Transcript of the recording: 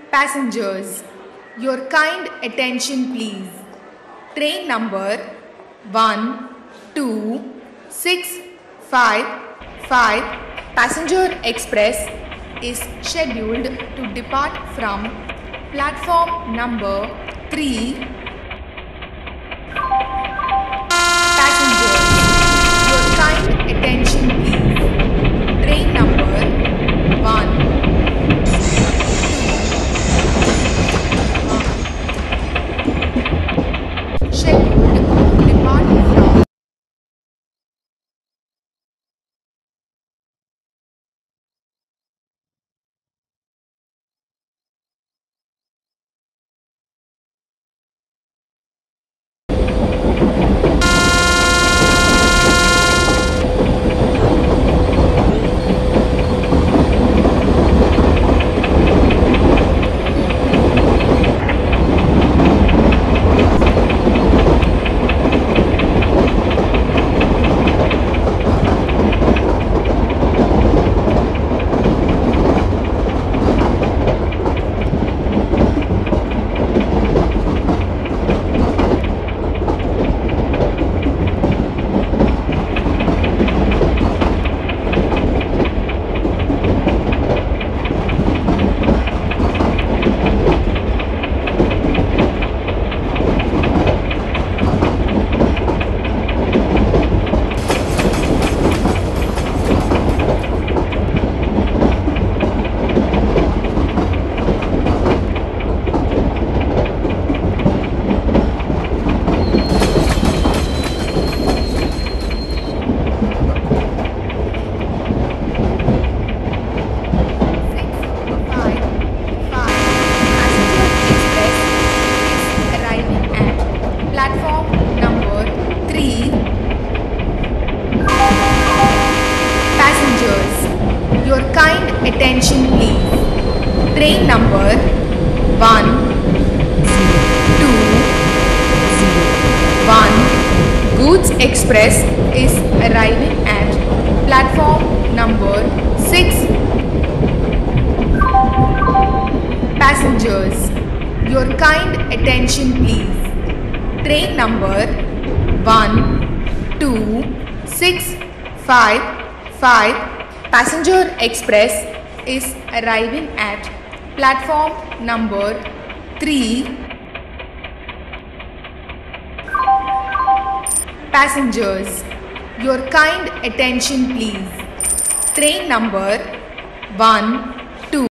Passengers, your kind attention please. Train number 12655 Passenger Express is scheduled to depart from platform number 3. Passengers, your kind attention please. Train number 1 scheduled to depart from platform number 3. Passengers, your kind attention please. Train number 10201 Goods Express is arriving at platform number 6. Passengers, your kind attention please. Train number 12655 Passenger Express is arriving at platform number 3. Passengers, your kind attention please. Train number 1